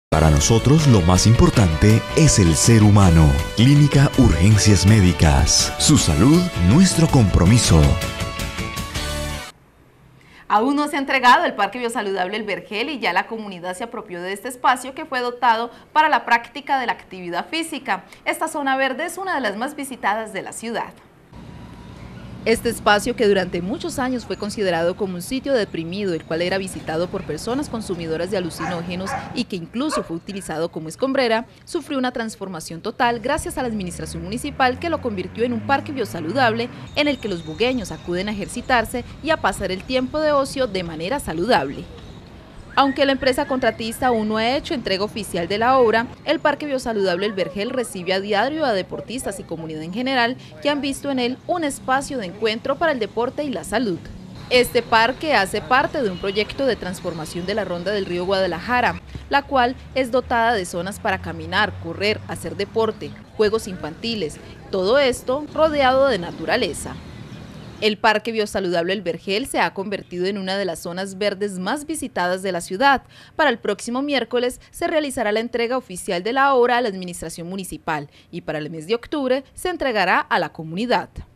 Para nosotros lo más importante es el ser humano. Clínica Urgencias Médicas. Su salud, nuestro compromiso. Aún no se ha entregado el Parque Biosaludable El Vergel y ya la comunidad se apropió de este espacio que fue dotado para la práctica de la actividad física. Esta zona verde es una de las más visitadas de la ciudad. Este espacio, que durante muchos años fue considerado como un sitio deprimido, el cual era visitado por personas consumidoras de alucinógenos y que incluso fue utilizado como escombrera, sufrió una transformación total gracias a la administración municipal, que lo convirtió en un parque biosaludable en el que los bugueños acuden a ejercitarse y a pasar el tiempo de ocio de manera saludable. Aunque la empresa contratista aún no ha hecho entrega oficial de la obra, el Parque Biosaludable El Vergel recibe a diario a deportistas y comunidad en general que han visto en él un espacio de encuentro para el deporte y la salud. Este parque hace parte de un proyecto de transformación de la Ronda del Río Guadalajara, la cual es dotada de zonas para caminar, correr, hacer deporte, juegos infantiles, todo esto rodeado de naturaleza. El Parque Biosaludable El Vergel se ha convertido en una de las zonas verdes más visitadas de la ciudad. Para el próximo miércoles se realizará la entrega oficial de la obra a la administración municipal y para el mes de octubre se entregará a la comunidad.